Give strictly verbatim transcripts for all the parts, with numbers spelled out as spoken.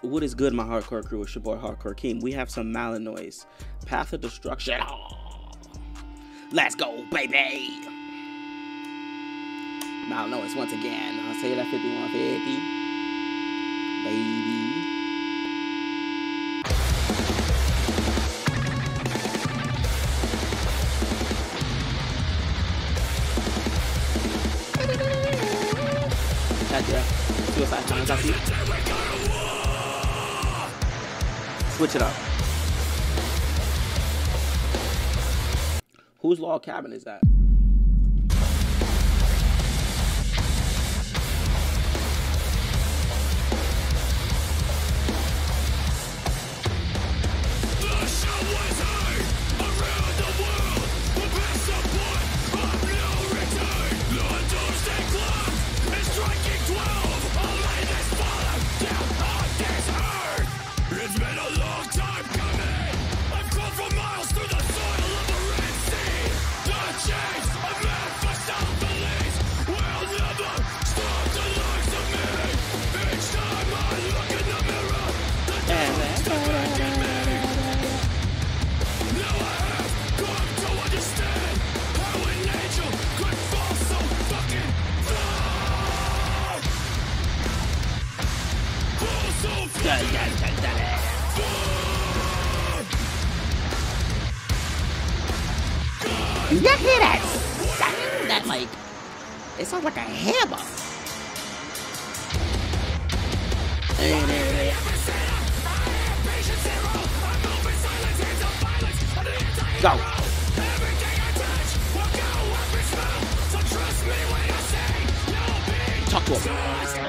What is good, my hardcore crew? It's your boy Hardcore King. We have some Malinois. Path of Destruction. Oh, let's go, baby. Malinois once again. I'll say that fifty-one fifty. Baby. Gotcha. Suicide Times, I see. Switch it up. Whose log cabin is that? You hear that sound? That, like, it sounds like a hammer. Go. Talk to him.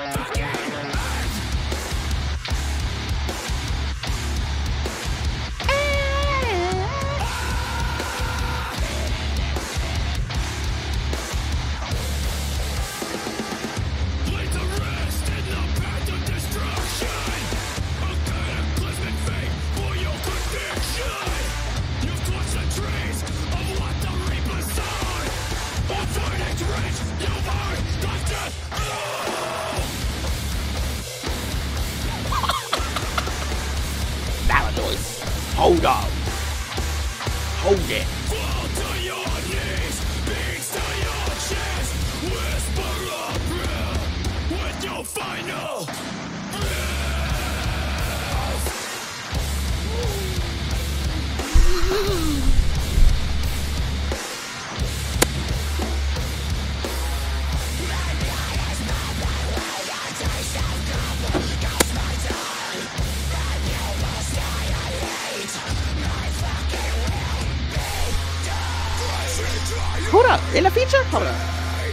Hold up. Hold it. Fall to your knees, beats to your chest, whisper a prayer with your final Hold up, in the feature? Hold up.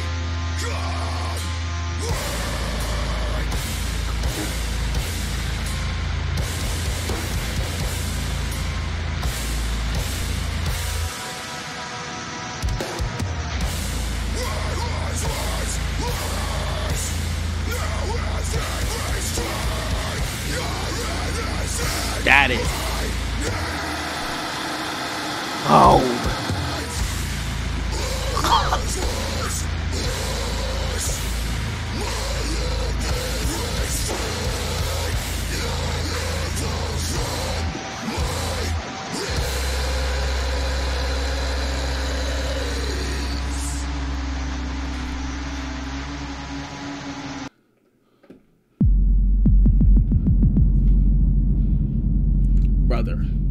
That is. Oh. Brother.